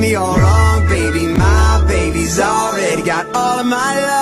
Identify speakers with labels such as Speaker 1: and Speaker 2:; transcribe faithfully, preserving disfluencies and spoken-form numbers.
Speaker 1: me all wrong, baby. My baby's already got all of my love.